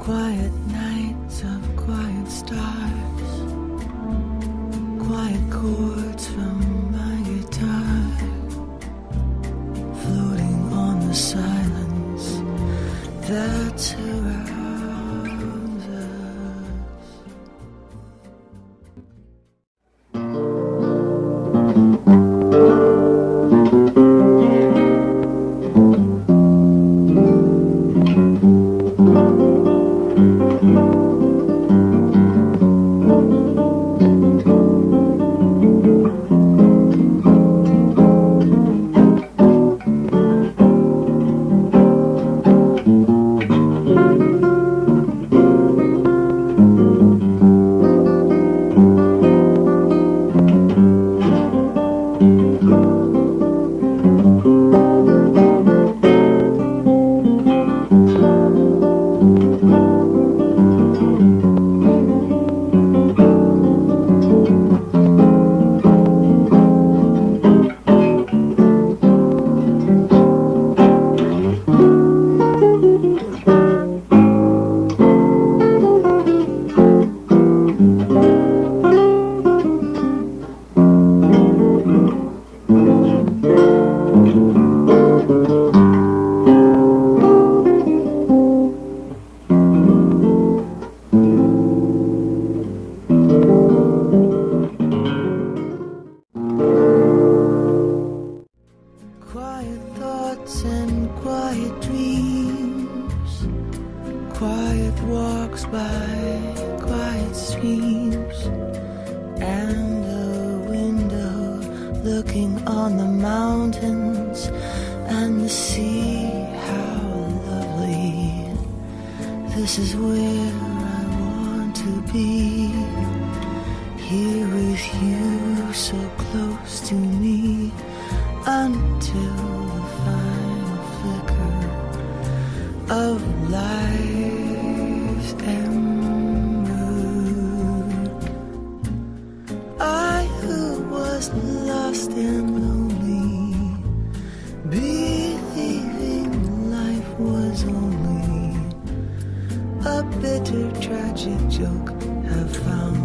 Quiet nights of quiet stars, quiet chords from my guitar, floating on the silence that surrounds us. Quiet thoughts and quiet dreams, quiet walks by quiet streams, and a window looking on the mountains and the sea. How lovely, this is where I want to be, here with you so close to me, until the final flicker of life's ember. I who was lost and lonely, believing life was only a bitter tragic joke, have found